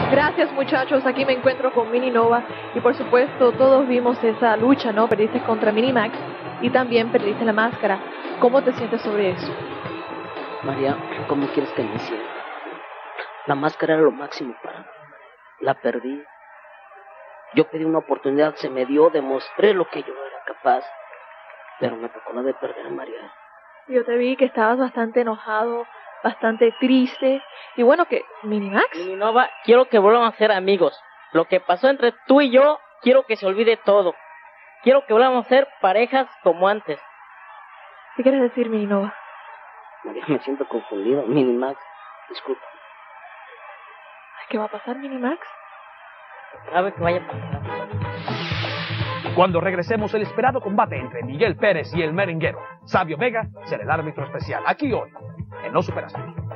Gracias, muchachos. Aquí me encuentro con Mini Nova y por supuesto todos vimos esa lucha, ¿no? Perdiste contra Mini Max y también perdiste la máscara. ¿Cómo te sientes sobre eso? María, ¿cómo quieres que me sienta? La máscara era lo máximo para mí. La perdí. Yo pedí una oportunidad, se me dio, demostré lo que yo era capaz. Pero me tocó la de perder a María. Yo te vi que estabas bastante enojado, bastante triste. Y bueno, que Mini Max. Mini Nova, quiero que vuelvan a ser amigos. Lo que pasó entre tú y yo, quiero que se olvide todo. Quiero que volvamos a ser parejas como antes. ¿Qué quieres decir, Mini Nova? María, me siento confundido. Mini Max, disculpa. ¿Qué va a pasar, Mini Max? ¿Sabe que vaya a pasar? Cuando regresemos, el esperado combate entre Miguel Pérez y el merenguero Sabio Vega será el árbitro especial. Aquí hoy, en No Superaste.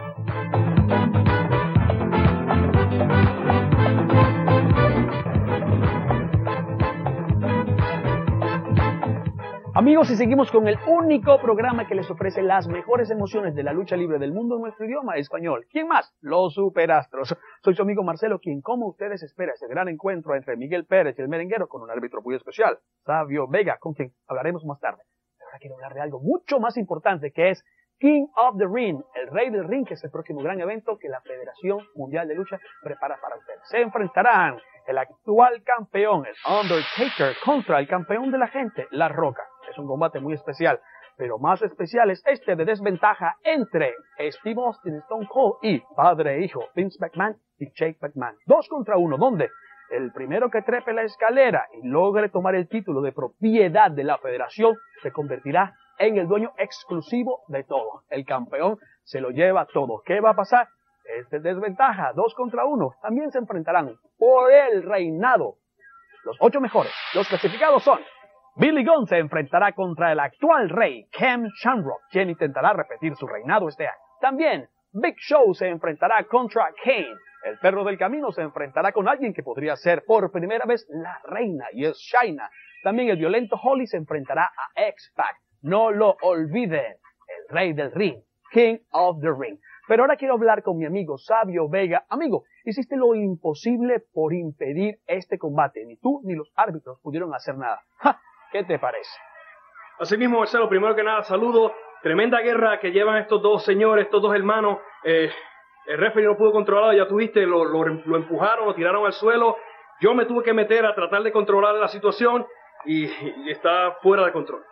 Amigos, y seguimos con el único programa que les ofrece las mejores emociones de la lucha libre del mundo en nuestro idioma español. ¿Quién más? Los Superastros. Soy su amigo Marcelo, quien, como ustedes, espera ese gran encuentro entre Miguel Pérez y el merenguero con un árbitro muy especial, Sabio Vega, con quien hablaremos más tarde. Pero ahora quiero hablar de algo mucho más importante, que es King of the Ring, el Rey del Ring, que es el próximo gran evento que la Federación Mundial de Lucha prepara para ustedes. Se enfrentarán el actual campeón, el Undertaker, contra el campeón de la gente, La Roca. Es un combate muy especial, pero más especial es este de desventaja entre Steve Austin, Stone Cold y padre e hijo, Vince McMahon y Jake McMahon. 2 contra 1, donde el primero que trepe la escalera y logre tomar el título de propiedad de la federación se convertirá en el dueño exclusivo de todo. El campeón se lo lleva todo. ¿Qué va a pasar? Este desventaja, 2 contra 1. También se enfrentarán por el reinado. Los 8 mejores. Los clasificados son: Billy Gunn se enfrentará contra el actual rey, Ken Shamrock, quien intentará repetir su reinado este año. También Big Show se enfrentará contra Kane. El perro del camino se enfrentará con alguien que podría ser por primera vez la reina, y es Shayna. También el violento Holly se enfrentará a X-Pac. No lo olviden, el rey del ring, King of the Ring. Pero ahora quiero hablar con mi amigo Sabio Vega. Amigo, hiciste lo imposible por impedir este combate. Ni tú ni los árbitros pudieron hacer nada. ¡Ja! ¿Qué te parece? Así mismo, Marcelo, primero que nada, saludo. Tremenda guerra que llevan estos dos señores, estos dos hermanos. El referee no pudo controlarlo, ya tuviste, lo empujaron, lo tiraron al suelo. Yo me tuve que meter a tratar de controlar la situación y está fuera de control.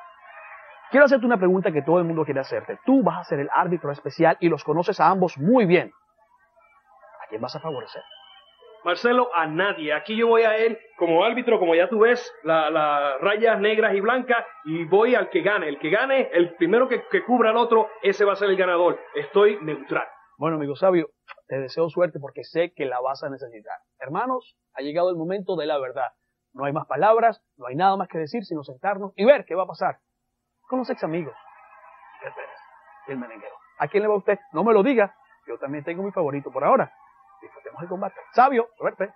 Quiero hacerte una pregunta que todo el mundo quiere hacerte. Tú vas a ser el árbitro especial y los conoces a ambos muy bien. ¿A quién vas a favorecer? Marcelo, a nadie. Aquí yo voy a él como árbitro, como ya tú ves, las rayas negras y blancas, y voy al que gane. El que gane, el primero que cubra al otro, ese va a ser el ganador. Estoy neutral. Bueno, amigo Sabio, te deseo suerte porque sé que la vas a necesitar. Hermanos, ha llegado el momento de la verdad. No hay más palabras, no hay nada más que decir, sino sentarnos y ver qué va a pasar con los ex amigos. Miguel Pérez y el merenguero. ¿A quién le va usted? No me lo diga. Yo también tengo mi favorito por ahora. Disfrutemos el combate. Sabio, suerte.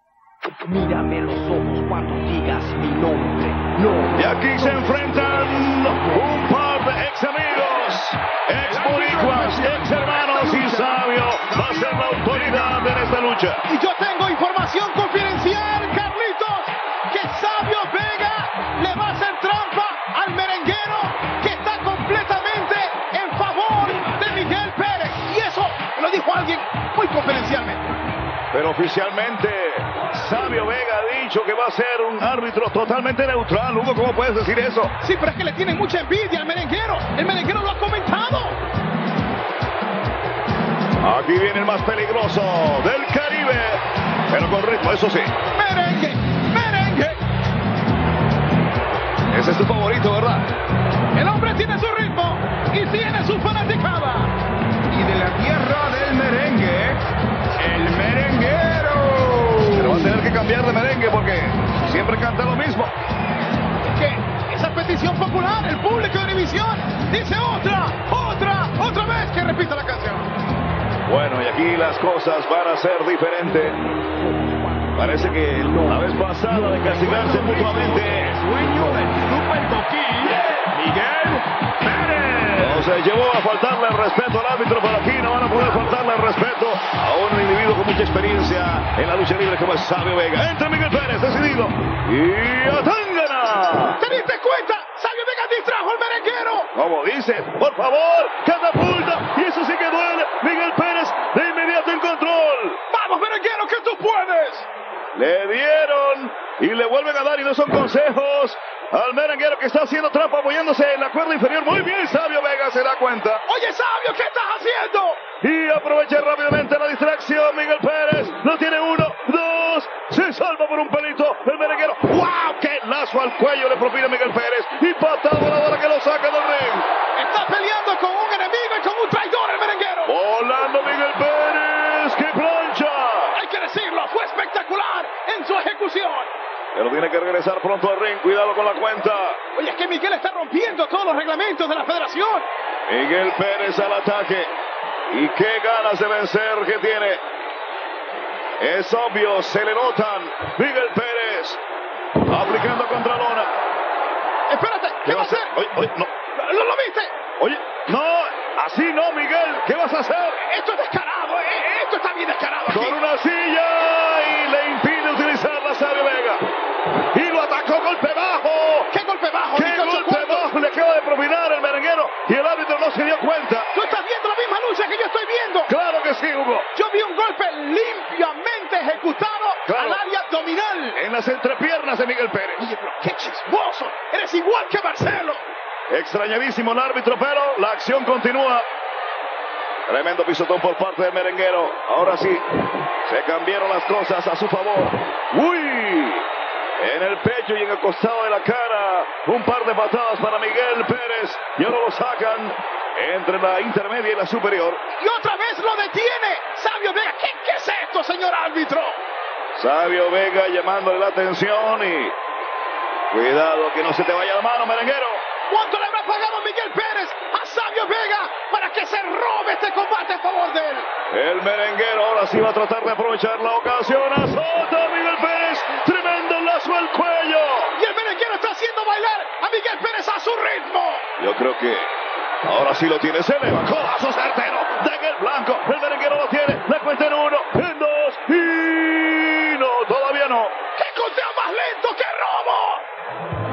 Mírame los ojos cuando digas mi nombre. No. Y aquí se enfrentan un par de ex amigos, ex boricuas, ex hermanos, y Sabio va a ser la autoridad en esta lucha. Y yo tengo información confidencial, Carlitos, que Sabio Vega le va a hacer trampa al merenguero, que está completamente en favor de Miguel Pérez. Y eso lo dijo alguien muy confidencialmente. Pero oficialmente, Sabio Vega ha dicho que va a ser un árbitro totalmente neutral. Hugo, ¿cómo puedes decir eso? Sí, pero es que le tienen mucha envidia al merenguero. El merenguero lo ha comentado. Aquí viene el más peligroso del Caribe, pero con ritmo, eso sí. Merengue, merengue. Ese es tu favorito, ¿verdad? El hombre tiene su ritmo y tiene su fanaticada. Y de la tierra del merengue, el merenguero. Pero va a tener que cambiar de merengue porque siempre canta lo mismo. ¿Qué? Esa petición popular, el público de Univisión dice otra vez que repita la canción. Bueno, y aquí las cosas van a ser diferentes. Parece que la vez pasada de castigarse mutuamente, Dueño del Super Toquín, Miguel Pérez. no Se llevó a faltarle el respeto al árbitro, pero aquí no van a poder faltarle el respeto a un individuo con mucha experiencia en la lucha libre como es Sabio Vega. Entra Miguel Pérez, decidido. Y Atangana. ¿Te diste cuenta? Sabio Vega distrajo al merenguero. Como dices, por favor, catapulta. Y eso sí que duele. Miguel Pérez de inmediato en control. Vamos, merenguero, que tú puedes. Le dieron y le vuelven a dar y no son consejos al merenguero que está haciendo trampa apoyándose en la cuerda inferior. Muy bien, Sabio Vega se da cuenta. Oye, Sabio, ¿qué estás haciendo? Y aprovecha rápidamente la distracción. Miguel Pérez lo tiene 1, 2. Se salva por un pelito el merenguero. ¡Wow! ¡Qué lazo al cuello le propina Miguel Pérez! Y patada voladora que lo saca del ring. Está peleando con un enemigo y con un traidor el merenguero. Volando Miguel Pérez. ¡Qué plancha! Hay que decirlo, fue espectacular en su ejecución. Pero tiene que regresar pronto al ring. Cuidado con la cuenta. Oye, es que Miguel está rompiendo todos los reglamentos de la federación. Miguel Pérez al ataque. Y qué ganas de vencer que tiene. Es obvio, se le notan. Miguel Pérez aplicando contra lona. Espérate, ¿qué va a hacer? Oye, no. ¿Lo viste? Oye, no, así no, Miguel. ¿Qué vas a hacer? Esto es descarado, esto está bien descarado aquí. Con una silla y le impide utilizarla a Sabio Vega. Y lo atacó golpe bajo. ¿Qué golpe bajo? ¿Qué golpe bajo le acaba de propinar el merenguero? Y el árbitro no se dio cuenta. ¿Tú estás viendo la misma lucha que yo estoy viendo? Claro que sí, Hugo. Yo vi un golpe limpiamente ejecutado al área abdominal. En las entrepiernas de Miguel Pérez. Oye, pero qué chismoso. Eres igual que Marcelo. Extrañadísimo el árbitro, pero la acción continúa. Tremendo pisotón por parte del merenguero. Ahora sí, se cambiaron las cosas a su favor. ¡Uy! En el pecho y en el costado de la cara. Un par de patadas para Miguel Pérez. Y ahora lo sacan entre la intermedia y la superior. Y otra vez lo detiene Sabio Vega. ¿Qué es esto, señor árbitro? Sabio Vega llamándole la atención y... Cuidado que no se te vaya la mano, merenguero. ¿Cuánto le habrá pagado Miguel Pérez a Sabio Vega para que se robe este combate a favor de él? El merenguero ahora sí va a tratar de aprovechar la ocasión. Azota a Miguel Pérez. Tremendo lazo al cuello. Y el merenguero está haciendo bailar a Miguel Pérez a su ritmo. Yo creo que ahora sí lo tiene. Se eleva. Codazo certero. De el blanco. El merenguero lo tiene. La cuenta en 1, en 2 y... No, todavía no. ¡Qué conteo más lento! ¡Qué robo!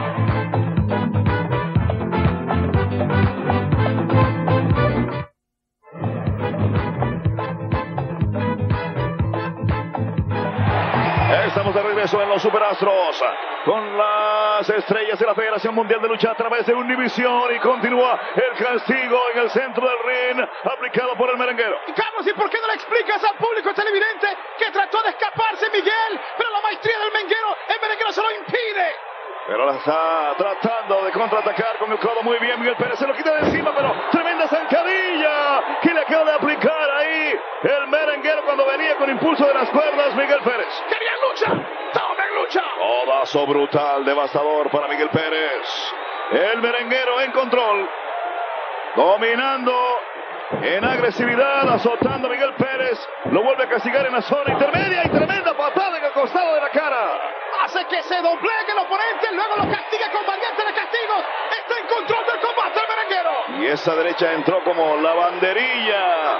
Estamos de regreso en los Superastros con las estrellas de la Federación Mundial de Lucha a través de Univisión y continúa el castigo en el centro del ring aplicado por el merenguero. Y Carlos, ¿y por qué no le explicas al público televidente que trató de escaparse Miguel, pero la maestría del el merenguero se lo impide? Pero la está tratando de contraatacar con el codo muy bien. Miguel Pérez se lo quita de encima, pero tremenda zancadilla que le acaba de aplicar ahí el merenguero cuando venía con impulso de las cuerdas. Miguel Pérez. ¡Querían lucha! ¡Tomen lucha! Codazo brutal, devastador para Miguel Pérez. El merenguero en control, dominando en agresividad, azotando a Miguel Pérez. Lo vuelve a castigar en la zona intermedia y tremenda patada en el costado de la cara. Hace que se doblegue el oponente, luego lo castiga con variantes de castigos. Está en control del combate el merenguero. Y esa derecha entró como la banderilla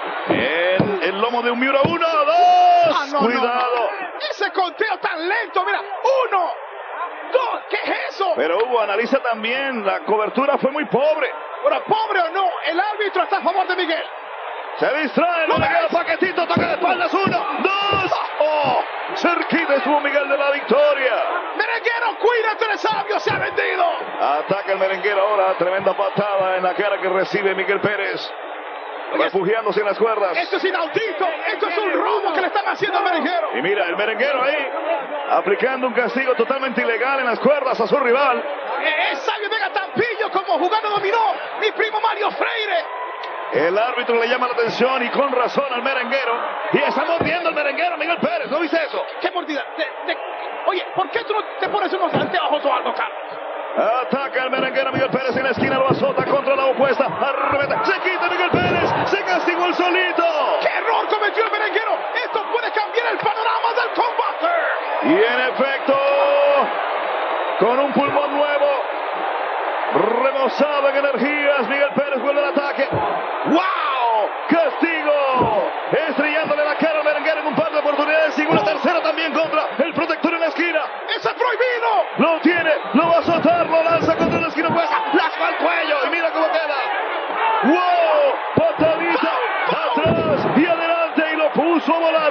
en el lomo de un Miura. 1, 2. Cuidado. No. Ese conteo tan lento, mira. 1, 2. ¿Qué es eso? Pero Hugo, analiza también, la cobertura fue muy pobre. Bueno, pobre o no, el árbitro está a favor de Miguel. Se distrae el merenguero, paquetito, toca de espaldas. 1, 2. ¡Oh! Cerquita estuvo Miguel de la victoria. Merenguero, cuídate de Sabio, se ha vendido. Ataca el merenguero ahora, tremenda patada en la cara que recibe Miguel Pérez. Refugiándose en las cuerdas. Esto es inaudito, esto es un robo que le están haciendo al merenguero. Y mira, el merenguero ahí, aplicando un castigo totalmente ilegal en las cuerdas a su rival. Es Sabio Vega tan pillo como jugando dominó mi primo Mario Freire. El árbitro le llama la atención y con razón al merenguero. Y está mordiendo el merenguero Miguel Pérez, ¿no viste eso? ¿Qué mordida? Oye, ¿por qué tú no te pones unos anteojos o algo, Carlos? Ataca el merenguero Miguel Pérez en la esquina, lo azota contra la opuesta. Arremete, se quita Miguel Pérez, se castigó el solito. ¡Qué error cometió el merenguero! Esto puede cambiar el panorama del combate. Y en efecto, con un pulmón nuevo, rebosado en energías, Miguel Pérez vuelve al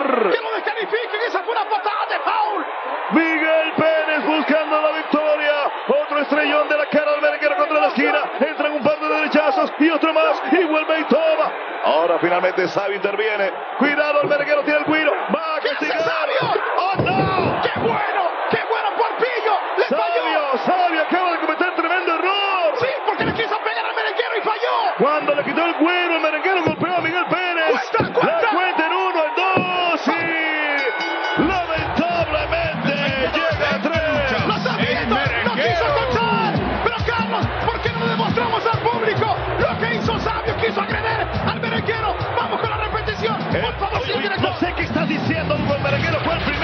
señor. Que lo descalifiquen. Esa fue una patada de foul. Miguel Pérez buscando la victoria. Otro estrellón de la cara del merenguero contra la esquina. Entran un par de derechazos y otro más. Y vuelve y toma. Ahora finalmente Sabio interviene. Cuidado, el merenguero tiene el cuiro. Va a castigar. Sabio! ¡Oh, no! ¡Qué bueno! ¡Qué bueno por Pillo! ¡Le falló! Sabio acaba de cometer tremendo error. Sí, porque le quiso pegar al merenguero y falló. Cuando le quitó el cuero, el merenguero golpeó a Miguel Pérez. ¡Cuenta! La cuenta en 1, en 2 y lamentablemente llega a 3. ¡Lo está viendo! ¡No quiso contar! Pero Carlos, ¿por qué no le demostramos al público lo que hizo Sabio? Quiso agredir al merenguero. Vamos con la repetición. Por favor, señor director. No sé qué estás diciendo, Hugo. El merenguero fue el primero.